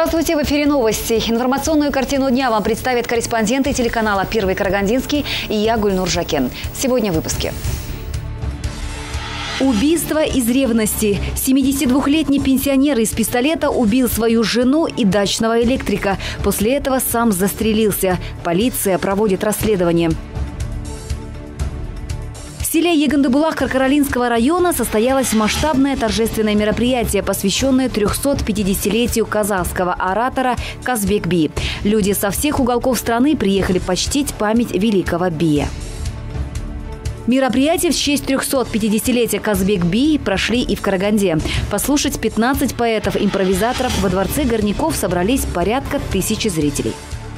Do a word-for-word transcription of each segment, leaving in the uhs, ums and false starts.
Здравствуйте, в эфире новости. Информационную картину дня вам представят корреспонденты телеканала «Первый Карагандинский» и я, Гульнур Жакен. Сегодня в выпуске. Убийство из ревности. семидесятидвухлетний пенсионер из пистолета убил свою жену и дачного электрика. После этого сам застрелился. Полиция проводит расследование. В селе Егандыбулак Каркаралинского района состоялось масштабное торжественное мероприятие, посвященное трёхсотпятидесятилетию казахского оратора Казбек-Би. Люди со всех уголков страны приехали почтить память великого Бия. Мероприятия в честь трёхсотпятидесятилетия Казбек-Би прошли и в Караганде. Послушать пятнадцать поэтов-импровизаторов во дворце горняков собрались порядка тысячи зрителей.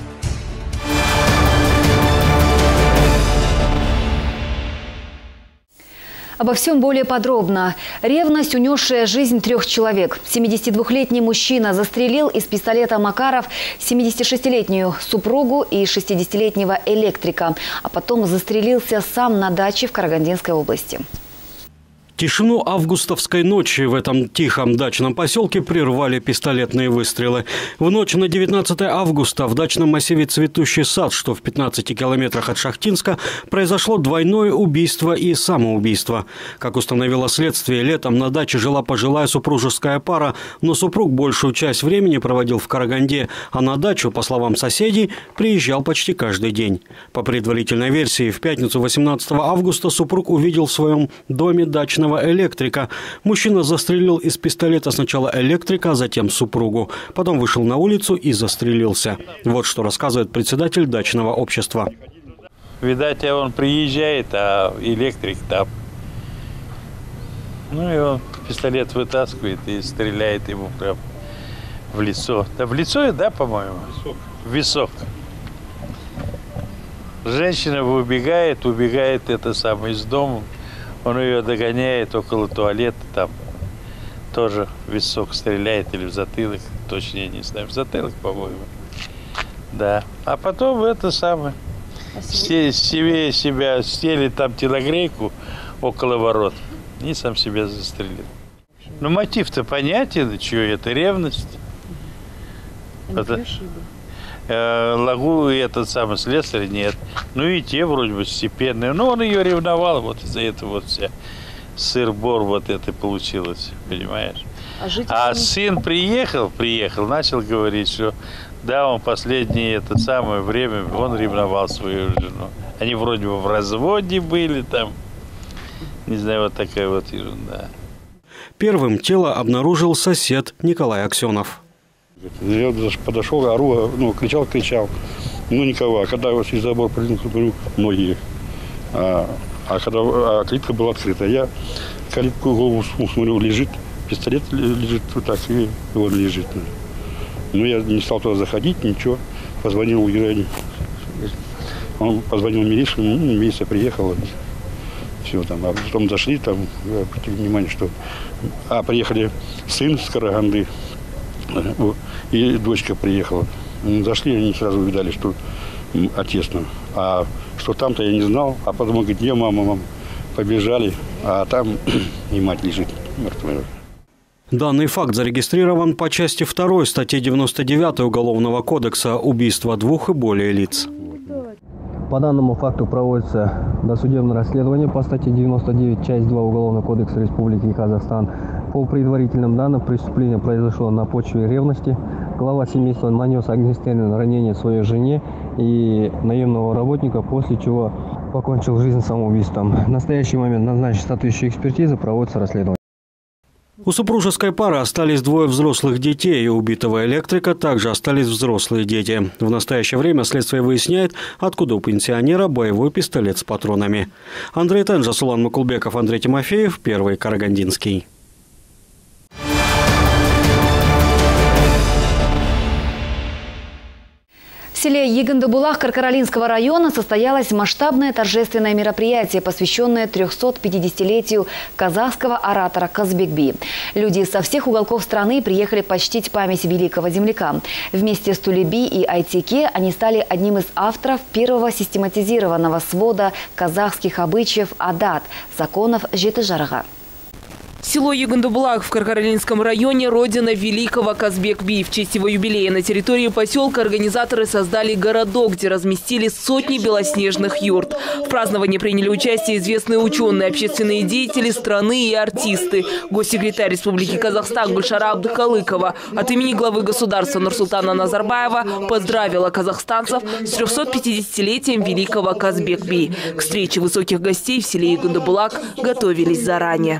Обо всем более подробно. Ревность, унесшая жизнь трех человек. семидесятидвухлетний мужчина застрелил из пистолета Макаров семидесятишестилетнюю супругу и шестидесятилетнего электрика, а потом застрелился сам на даче в Карагандинской области. Тишину августовской ночи в этом тихом дачном поселке прервали пистолетные выстрелы. В ночь на девятнадцатое августа в дачном массиве «Цветущий сад», что в пятнадцати километрах от Шахтинска, произошло двойное убийство и самоубийство. Как установило следствие, летом на даче жила пожилая супружеская пара, но супруг большую часть времени проводил в Караганде, а на дачу, по словам соседей, приезжал почти каждый день. По предварительной версии, в пятницу восемнадцатого августа супруг увидел в своем доме дачного электрика. Мужчина застрелил из пистолета сначала электрика, а затем супругу. Потом вышел на улицу и застрелился. Вот что рассказывает председатель дачного общества. Видать, он приезжает, а электрик там. Ну и он пистолет вытаскивает и стреляет ему прям в лицо. Да в лицо, да, по-моему? В висок. Женщина убегает, убегает это самое из дома. Он ее догоняет около туалета, там тоже в висок стреляет или в затылок, точно я не знаю, в затылок, по-моему. Да. А потом это самое, себе себя сели там телогрейку около ворот и сам себя застрелил. Ну мотив-то понятен, что это ревность. Это, э, Лагу и этот самый слесарь нет. Ну и те вроде бы степенные. Но он ее ревновал, вот из-за этого вот вся сыр-бор вот это получилось, понимаешь? А, а сын приехал, приехал, начал говорить, что да, он последнее это самое время, он ревновал свою жену. Они вроде бы в разводе были там. Не знаю, вот такая вот ерунда. Первым тело обнаружил сосед Николай Аксенов. Я подошел, ору, ну, кричал, кричал. Ну, никого. А когда вот через забор прыгнул, говорю, многие. А, а когда а калитка была открыта, я калитку голову смотрю, лежит, пистолет лежит вот так, и он лежит. Ну, я не стал туда заходить, ничего. Позвонил Георгию. Он позвонил милицию, ну, милиция приехала. Все там. А потом зашли, там, обратили внимание, что... А, приехали сын с Караганды. И дочка приехала. Зашли, они сразу увидали, что отец. А что там-то я не знал. А потом говорит, где мама, мама. Побежали, а там и мать лежит мертвая. Данный факт зарегистрирован по части второй статьи девяносто девятой Уголовного кодекса «Убийство двух и более лиц». По данному факту проводится досудебное расследование по статье девяносто девять, часть два Уголовного кодекса Республики Казахстан. По предварительным данным, преступление произошло на почве ревности. Глава семейства нанес огнестрельное ранение своей жене и наемного работника, после чего покончил жизнь самоубийством. В настоящий момент назначена соответствующая экспертиза, проводится расследование. У супружеской пары остались двое взрослых детей, и у убитого электрика также остались взрослые дети. В настоящее время следствие выясняет, откуда у пенсионера боевой пистолет с патронами. Андрей Тенжа, Сулан Макулбеков, Андрей Тимофеев, Первый Карагандинский. В селе Егандыбулак Каркаралинского района состоялось масштабное торжественное мероприятие, посвященное трёхсотпятидесятилетию казахского оратора Казбек-Би. Люди со всех уголков страны приехали почтить память великого земляка. Вместе с Тулеби и Айтеке они стали одним из авторов первого систематизированного свода казахских обычаев адат – законов Жетыжарга. Село Югандабулак в Каркаралинском районе – родина великого Казбек-Би. В честь его юбилея на территории поселка организаторы создали городок, где разместили сотни белоснежных юрт. В праздновании приняли участие известные ученые, общественные деятели страны и артисты. Госсекретарь Республики Казахстан Гульшара Абдыкалыкова от имени главы государства Нурсултана Назарбаева поздравила казахстанцев с трехсотпятидесятилетием великого Казбек-Би. К встрече высоких гостей в селе Югандабулак готовились заранее.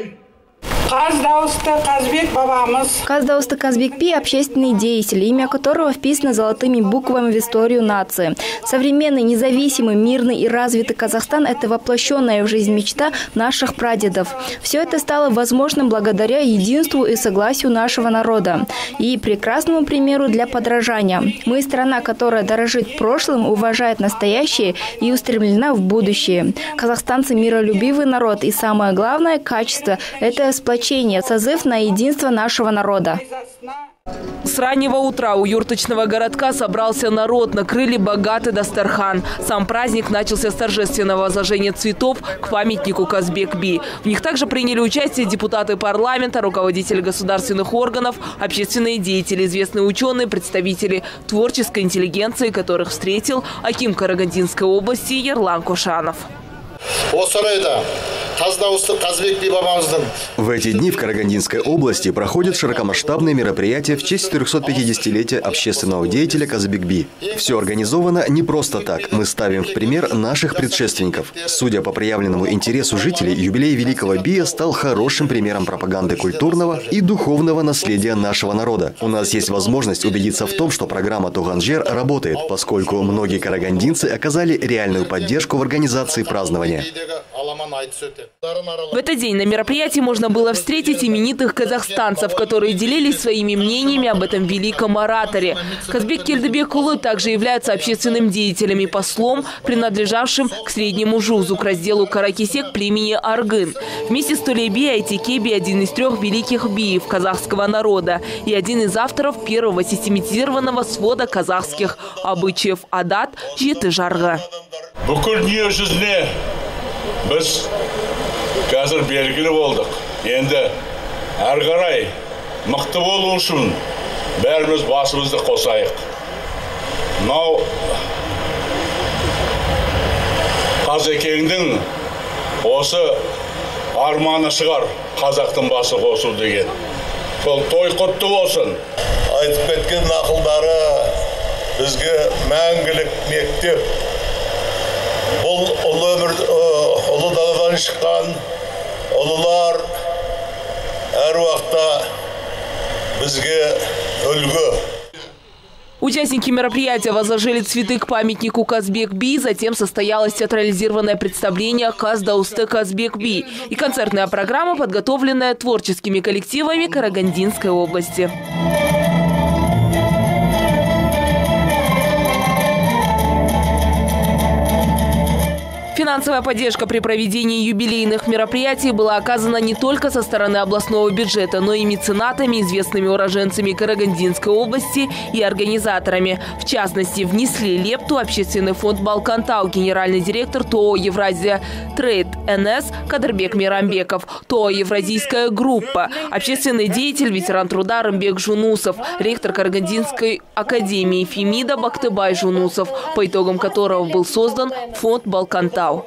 Каздаусты Казбек-Би – общественный деятель, имя которого вписано золотыми буквами в историю нации. Современный, независимый, мирный и развитый Казахстан – это воплощенная в жизнь мечта наших прадедов. Все это стало возможным благодаря единству и согласию нашего народа и прекрасному примеру для подражания. Мы – страна, которая дорожит прошлым, уважает настоящее и устремлена в будущее. Казахстанцы – миролюбивый народ, и самое главное качество – это сплочение. Созыв на единство нашего народа. С раннего утра у юрточного городка собрался народ, накрыли богатый дастархан. Сам праздник начался с торжественного возложения цветов к памятнику Казбек-Би. В них также приняли участие депутаты парламента, руководители государственных органов, общественные деятели, известные ученые, представители творческой интеллигенции, которых встретил аким Карагандинской области Ерлан Кошанов. В эти дни в Карагандинской области проходят широкомасштабные мероприятия в честь трехсотпятидесятилетия общественного деятеля Казбек-Би. Все организовано не просто так. Мы ставим в пример наших предшественников. Судя по проявленному интересу жителей, юбилей великого Бия стал хорошим примером пропаганды культурного и духовного наследия нашего народа. У нас есть возможность убедиться в том, что программа «Туганжер» работает, поскольку многие карагандинцы оказали реальную поддержку в организации празднования. В этот день на мероприятии можно было встретить именитых казахстанцев, которые делились своими мнениями об этом великом ораторе. Казбек Келдыбекулы также является общественным деятелем и послом, принадлежавшим к среднему жузу, к разделу Каракесек племени Аргын. Вместе с Толеби Айтекеби один из трех великих биев казахского народа и один из авторов первого систематизированного свода казахских обычаев Адат Жеті жарғы. Biz қазір белгілі болдық. Енді әрі қарай мықты болу үшін бәріміз басымызды қосайық. Мынау Қазекеңнің осы арманы шығар, қазақтың басы қосу деген. Сол той құтты болсын. Айтып кеткен ақылдары бізге мәңгілік мектеп. Бұл ұлы өмір, ұлы даладан шыққан ұлылар әр уақытта бізге үлгі. Участники мероприятия возложили цветы к памятнику Казбек-Би, затем состоялось театрализированное представление «Каздаусты Казбек-Би» и концертная программа, подготовленная творческими коллективами Карагандинской области. Финансовая поддержка при проведении юбилейных мероприятий была оказана не только со стороны областного бюджета, но и меценатами, известными уроженцами Карагандинской области и организаторами. В частности, внесли лепту общественный фонд «Балкантау», генеральный директор ТО «Евразия Трейд НС» Кадырбек Мирамбеков, ТО «Евразийская группа», общественный деятель, ветеран труда Рымбек Жунусов, ректор Карагандинской академии Фемида Бактыбай Жунусов, по итогам которого был создан фонд «Балкантау».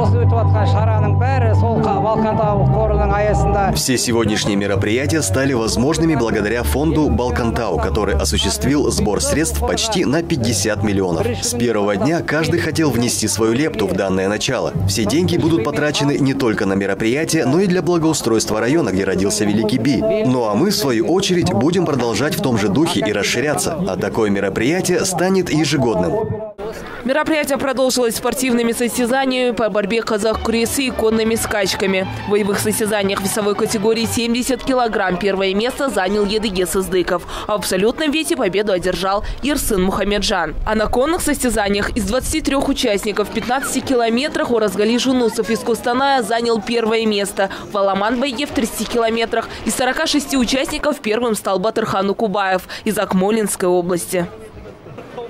Все сегодняшние мероприятия стали возможными благодаря фонду «Балкантау», который осуществил сбор средств почти на пятьдесят миллионов. С первого дня каждый хотел внести свою лепту в данное начало. Все деньги будут потрачены не только на мероприятия, но и для благоустройства района, где родился великий Би. Ну а мы, в свою очередь, будем продолжать в том же духе и расширяться. А такое мероприятие станет ежегодным. Мероприятие продолжилось спортивными состязаниями по борьбе казах-куресі и конными скачками. В боевых состязаниях весовой категории семьдесят килограмм первое место занял Едыге Сыздыков. А в абсолютном весе победу одержал Ерсын Мухамеджан. А на конных состязаниях из двадцати трёх участников в пятнадцати километрах Оразгали Жунусов из Костаная занял первое место. В Аламан-байге в тридцати километрах из сорока шести участников первым стал Батырхан Укубаев из Акмолинской области.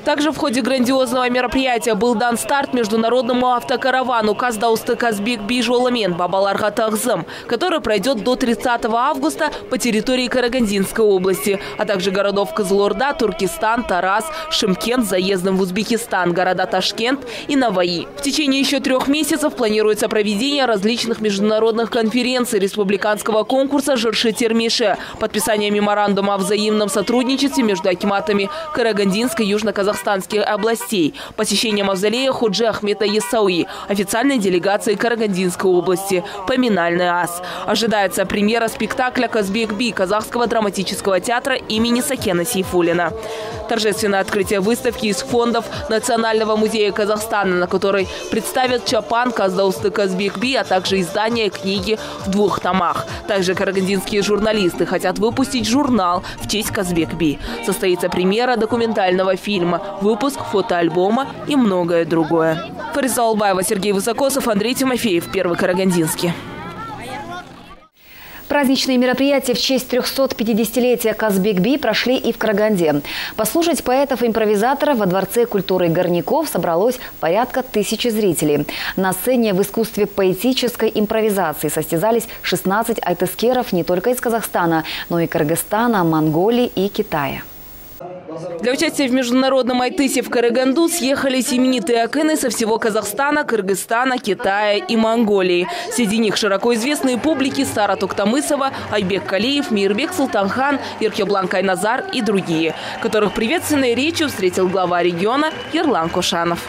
Также в ходе грандиозного мероприятия был дан старт международному автокаравану «Каздаусты Казбек-Би Жоломен Бабаларга Тахзым», который пройдет до тридцатого августа по территории Карагандинской области, а также городов Кызылорда, Туркестан, Тарас, Шымкент, заездом в Узбекистан, города Ташкент и Наваи. В течение еще трех месяцев планируется проведение различных международных конференций республиканского конкурса «Жыршы-Термеши», подписание меморандума о взаимном сотрудничестве между акиматами Карагандинской и Южно-Казахстанской областей, посещение мавзолея Ходжи Ахмета Яссауи, официальной делегации Карагандинской области, поминальный ас. Ожидается премьера спектакля «Казбек-Би» Казахского драматического театра имени Сакена Сейфуллина. Торжественное открытие выставки из фондов Национального музея Казахстана, на которой представят чапан «Каздаусты Казбек-Би», а также издание книги в двух томах. Также карагандинские журналисты хотят выпустить журнал в честь Казбек-Би. Состоится премьера документального фильма, выпуск фотоальбома и многое другое. Фариза Албаева, Сергей Высокосов, Андрей Тимофеев, Первый Карагандинский. Праздничные мероприятия в честь трехсот-пятидесятилетия Казбек-Би прошли и в Караганде. Послушать поэтов-импровизаторов во Дворце культуры Горняков собралось порядка тысячи зрителей. На сцене в искусстве поэтической импровизации состязались шестнадцать айтескеров не только из Казахстана, но и Кыргызстана, Монголии и Китая. Для участия в международном айтысе в Караганду съехались именитые акыны со всего Казахстана, Кыргызстана, Китая и Монголии. Среди них широко известные публики Сара Токтамысова, Айбек Калиев, Мирбек Султанхан, Еркеблан Кайназар и другие, которых приветственной речью встретил глава региона Ерлан Кошанов.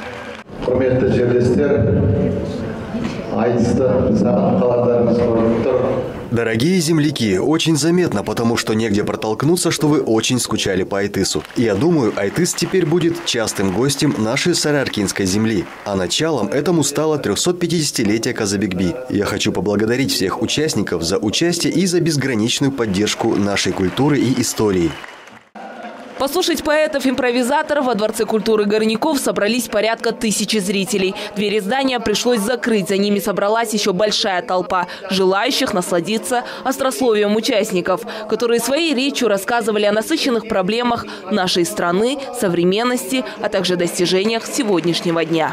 Дорогие земляки, очень заметно, потому что негде протолкнуться, что вы очень скучали по айтысу. Я думаю, айтыс теперь будет частым гостем нашей сарыаркинской земли. А началом этому стало трехсотпятидесятилетие Казбек-Би. Я хочу поблагодарить всех участников за участие и за безграничную поддержку нашей культуры и истории. Послушать поэтов-импровизаторов во Дворце культуры Горняков собрались порядка тысячи зрителей. Двери здания пришлось закрыть, за ними собралась еще большая толпа желающих насладиться острословием участников, которые своей речью рассказывали о насыщенных проблемах нашей страны, современности, а также достижениях сегодняшнего дня.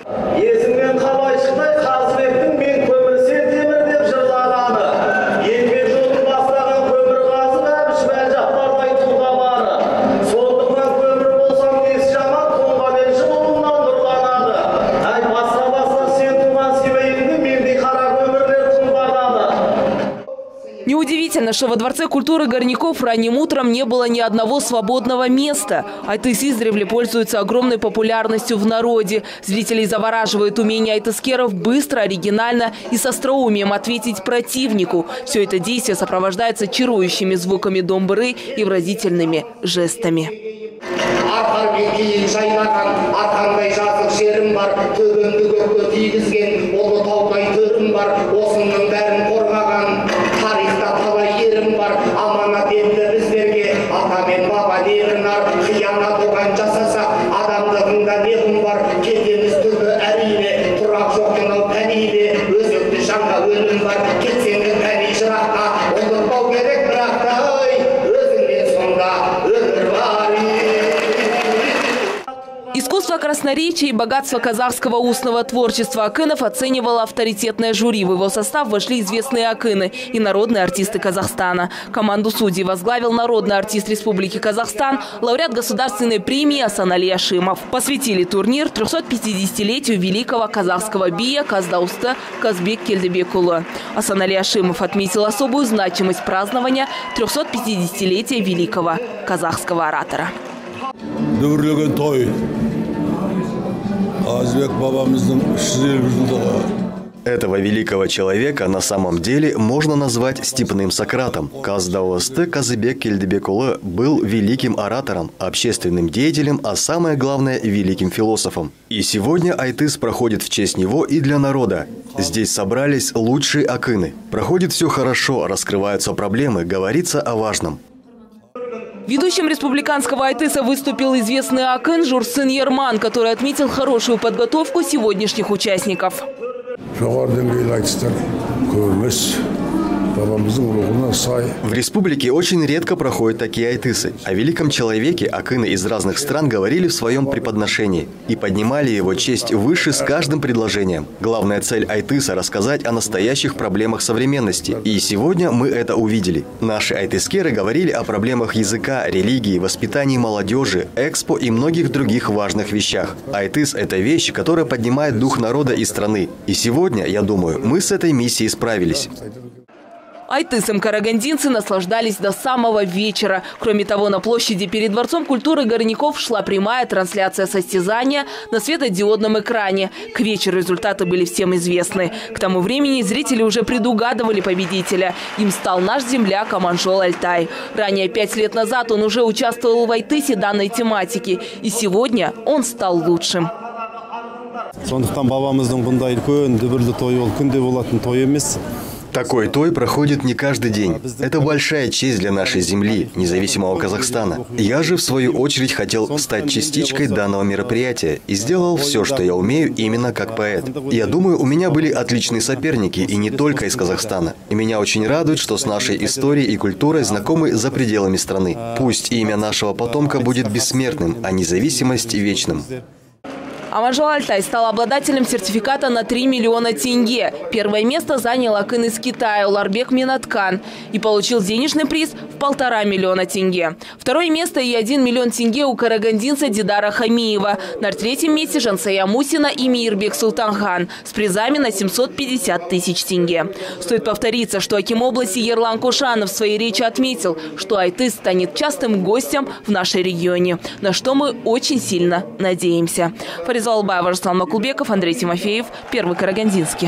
Неудивительно, что во Дворце культуры Горняков ранним утром не было ни одного свободного места. Айтыс издревле пользуется огромной популярностью в народе. Зрителей завораживает умение айтыскеров быстро, оригинально и с остроумием ответить противнику. Все это действие сопровождается чарующими звуками домбыры и выразительными жестами. Искусство красноречия и богатство казахского устного творчества акынов оценивало авторитетное жюри. В его состав вошли известные акыны и народные артисты Казахстана. Команду судей возглавил народный артист Республики Казахстан, лауреат государственной премии Асанали Ашимов. Посвятили турнир трехсотпятидесятилетию великого казахского бия Каздаусты Казбек Келдебекулы. Асанали Ашимов отметил особую значимость празднования трехсотпятидесятилетия великого казахского оратора. Этого великого человека на самом деле можно назвать степным Сократом. Каздаусты Казбек Келдебекулы был великим оратором, общественным деятелем, а самое главное – великим философом. И сегодня айтыс проходит в честь него и для народа. Здесь собрались лучшие акыны. Проходит все хорошо, раскрываются проблемы, говорится о важном. Ведущим республиканского айтыса выступил известный акын Журсын Ерман, который отметил хорошую подготовку сегодняшних участников. В республике очень редко проходят такие айтысы. О великом человеке акыны из разных стран говорили в своем преподношении и поднимали его честь выше с каждым предложением. Главная цель айтыса – рассказать о настоящих проблемах современности. И сегодня мы это увидели. Наши айтыскеры говорили о проблемах языка, религии, воспитании молодежи, экспо и многих других важных вещах. Айтыс – это вещь, которая поднимает дух народа и страны. И сегодня, я думаю, мы с этой миссией справились. Айтысом карагандинцы наслаждались до самого вечера. Кроме того, на площади перед Дворцом культуры Горняков шла прямая трансляция состязания на светодиодном экране. К вечеру результаты были всем известны. К тому времени зрители уже предугадывали победителя. Им стал наш земляк Аманжол Альтай. Ранее, пять лет назад, он уже участвовал в айтысе данной тематики. И сегодня он стал лучшим. Такой той проходит не каждый день. Это большая честь для нашей земли, независимого Казахстана. Я же, в свою очередь, хотел стать частичкой данного мероприятия и сделал все, что я умею, именно как поэт. Я думаю, у меня были отличные соперники, и не только из Казахстана. И меня очень радует, что с нашей историей и культурой знакомы за пределами страны. Пусть имя нашего потомка будет бессмертным, а независимость вечным. Аманжол Альтай стал обладателем сертификата на три миллиона тенге. Первое место занял акын из Китая Уларбек Минаткан и получил денежный приз в полтора миллиона тенге. Второе место и один миллион тенге у карагандинца Дидара Хамиева. На третьем месте Жансая Мусина и Мирбек Султанхан с призами на семьсот пятьдесят тысяч тенге. Стоит повториться, что аким области Ерлан Кушанов в своей речи отметил, что айтыс станет частым гостем в нашей регионе, на что мы очень сильно надеемся. Албаева, Руслан Макулбеков, Андрей Тимофеев, Первый Карагандинский.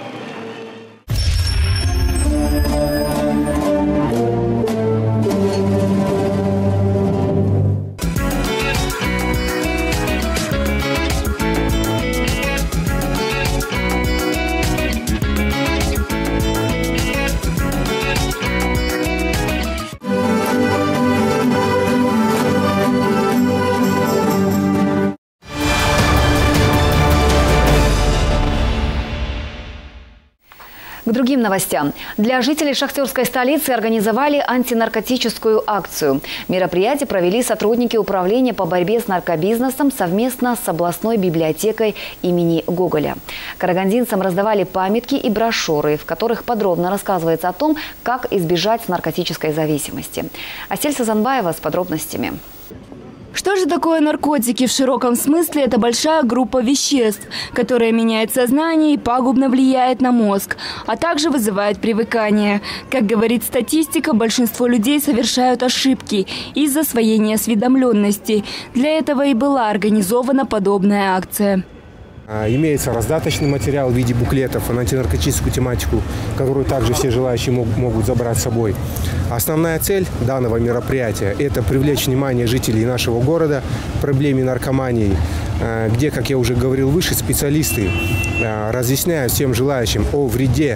К другим новостям. Для жителей шахтерской столицы организовали антинаркотическую акцию. Мероприятие провели сотрудники управления по борьбе с наркобизнесом совместно с областной библиотекой имени Гоголя. Карагандинцам раздавали памятки и брошюры, в которых подробно рассказывается о том, как избежать наркотической зависимости. Асель Сазанбаева с подробностями. Что же такое наркотики в широком смысле? Это большая группа веществ, которая меняет сознание и пагубно влияет на мозг, а также вызывает привыкание. Как говорит статистика, большинство людей совершают ошибки из-за своей неосведомленности. Для этого и была организована подобная акция. Имеется раздаточный материал в виде буклетов на антинаркотическую тематику, которую также все желающие могут забрать с собой. Основная цель данного мероприятия – это привлечь внимание жителей нашего города к проблеме наркомании, где, как я уже говорил выше, специалисты разъясняют всем желающим о вреде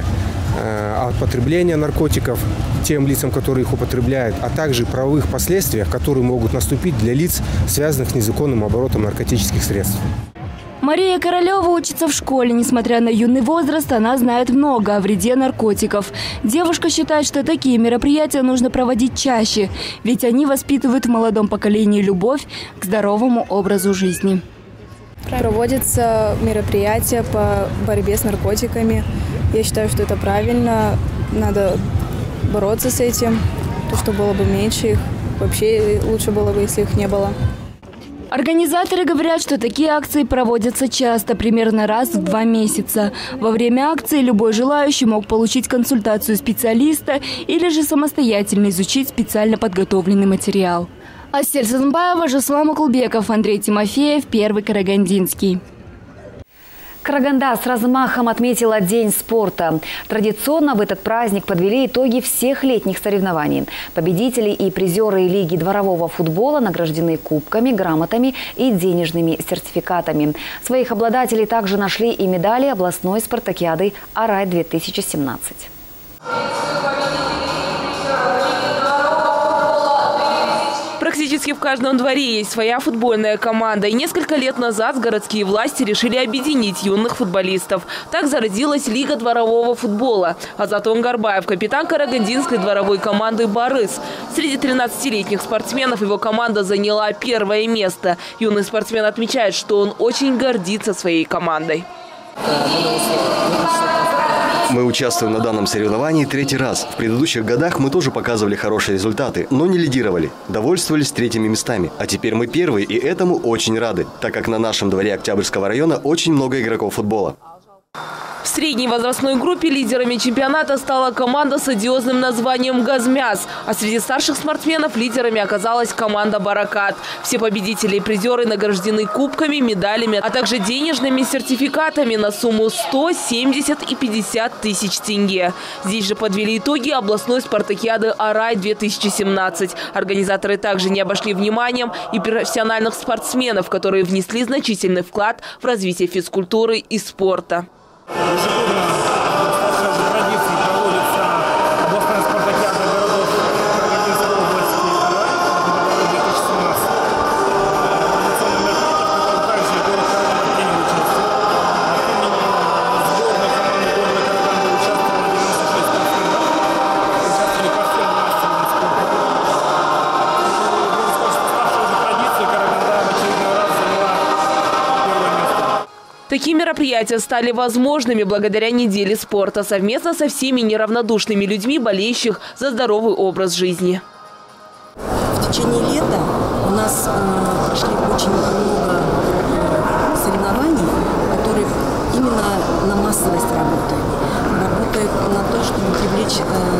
от потребления наркотиков тем лицам, которые их употребляют, а также правовых последствиях, которые могут наступить для лиц, связанных с незаконным оборотом наркотических средств. Мария Королева учится в школе. Несмотря на юный возраст, она знает много о вреде наркотиков. Девушка считает, что такие мероприятия нужно проводить чаще, ведь они воспитывают в молодом поколении любовь к здоровому образу жизни. Проводятся мероприятия по борьбе с наркотиками. Я считаю, что это правильно. Надо бороться с этим, то, что было бы меньше их. Вообще лучше было бы, если их не было. Организаторы говорят, что такие акции проводятся часто, примерно раз в два месяца. Во время акции любой желающий мог получить консультацию специалиста или же самостоятельно изучить специально подготовленный материал. Асель Сазанбаева, Руслан Макулбеков, Андрей Тимофеев, Первый Карагандинский. Караганда с размахом отметила День спорта. Традиционно в этот праздник подвели итоги всех летних соревнований. Победители и призеры Лиги дворового футбола награждены кубками, грамотами и денежными сертификатами. Своих обладателей также нашли и медали областной спартакиады «Арай-две тысячи семнадцать». Практически в каждом дворе есть своя футбольная команда. И несколько лет назад городские власти решили объединить юных футболистов. Так зародилась Лига дворового футбола. Азатон Гарбаев – капитан карагандинской дворовой команды «Барыс». Среди тринадцатилетних спортсменов его команда заняла первое место. Юный спортсмен отмечает, что он очень гордится своей командой. Мы участвуем на данном соревновании третий раз. В предыдущих годах мы тоже показывали хорошие результаты, но не лидировали. Довольствовались третьими местами. А теперь мы первые, и этому очень рады, так как на нашем дворе Октябрьского района очень много игроков футбола. В средней возрастной группе лидерами чемпионата стала команда с одиозным названием «Газмяс». А среди старших спортсменов лидерами оказалась команда «Баракат». Все победители и призеры награждены кубками, медалями, а также денежными сертификатами на сумму сто, семьдесят и пятьдесят тысяч тенге. Здесь же подвели итоги областной спартакиады «Арай-две тысячи семнадцать». Организаторы также не обошли вниманием и профессиональных спортсменов, которые внесли значительный вклад в развитие физкультуры и спорта. Ежегодно по традиции проводится областная спартакиада городов Карагандинской области две тысячи семнадцать. Традиционное мероприятие, в котором также город Караганда принял участие. От имени сборной команды города Караганда участвовало девяносто шесть спортсменов. Участвовали по всем мастерам спорта. Можно сказать, что ставшая уже традицией, Караганда в очередной раз заняла первое место. Такие мероприятия стали возможными благодаря неделе спорта, совместно со всеми неравнодушными людьми, болеющих за здоровый образ жизни. В течение лета у нас э, прошли очень много соревнований, которые именно на массовость работают. Работают на то, чтобы привлечь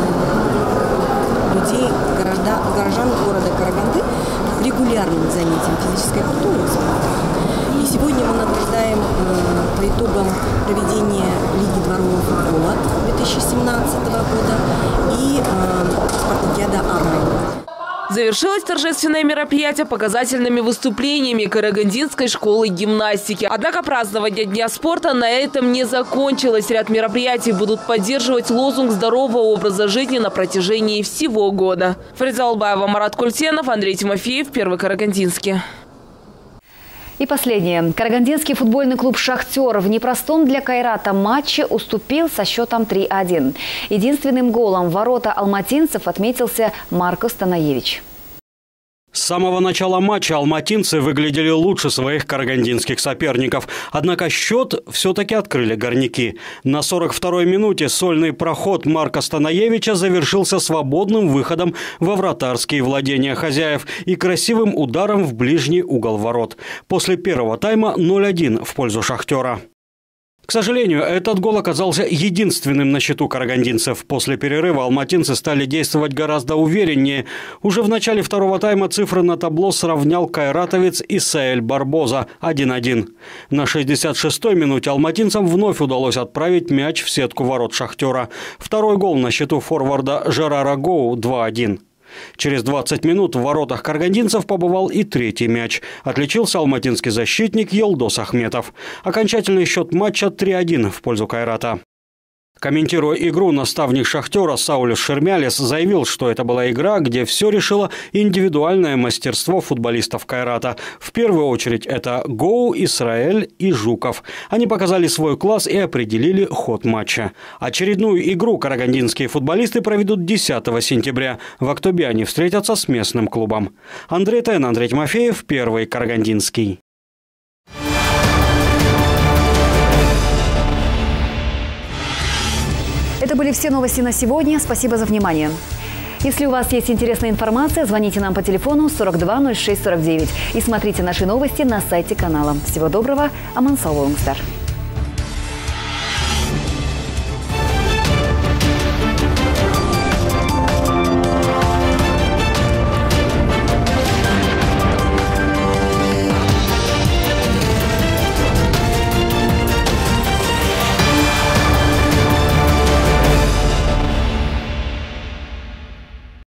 э, людей, города, горожан города Караганды к регулярным занятиям физической культуры и спорта. И сегодня мы награждаем э, по итогам проведения Лиги дворового футбола две тысячи семнадцатого года и э, спартакиада «Арай». Завершилось торжественное мероприятие показательными выступлениями Карагандинской школы гимнастики. Однако празднование Дня спорта на этом не закончилось. Ряд мероприятий будут поддерживать лозунг здорового образа жизни на протяжении всего года. Фариза Албаева, Марат Культенов, Андрей Тимофеев, Первый Карагандинский. И последнее. Карагандинский футбольный клуб «Шахтер» в непростом для Кайрата матче уступил со счетом три один. Единственным голом в ворота алматинцев отметился Марко Станаевич. С самого начала матча алматинцы выглядели лучше своих карагандинских соперников. Однако счет все-таки открыли горняки. На сорок второй минуте сольный проход Марка Станаевича завершился свободным выходом во вратарские владения хозяев и красивым ударом в ближний угол ворот. После первого тайма ноль один в пользу «Шахтера». К сожалению, этот гол оказался единственным на счету карагандинцев. После перерыва алматинцы стали действовать гораздо увереннее. Уже в начале второго тайма цифры на табло сравнял кайратовец Исаэль Барбоза один один. На шестьдесят шестой минуте алматинцам вновь удалось отправить мяч в сетку ворот «Шахтера». Второй гол на счету форварда Жерара Гоу два один. Через двадцать минут в воротах карагандинцев побывал и третий мяч. Отличился алматинский защитник Елдос Ахметов. Окончательный счет матча три один в пользу Кайрата. Комментируя игру, наставник «Шахтера» Саулюс Шермялес заявил, что это была игра, где все решило индивидуальное мастерство футболистов Кайрата. В первую очередь это Гоу, Исраэль и Жуков. Они показали свой класс и определили ход матча. Очередную игру карагандинские футболисты проведут десятого сентября. В октябре они встретятся с местным клубом. Андрей Тен, Андрей Тимофеев, Первый Карагандинский. Это были все новости на сегодня. Спасибо за внимание. Если у вас есть интересная информация, звоните нам по телефону сорок два ноль шесть сорок девять и смотрите наши новости на сайте канала. Всего доброго. Аман Салонгстар.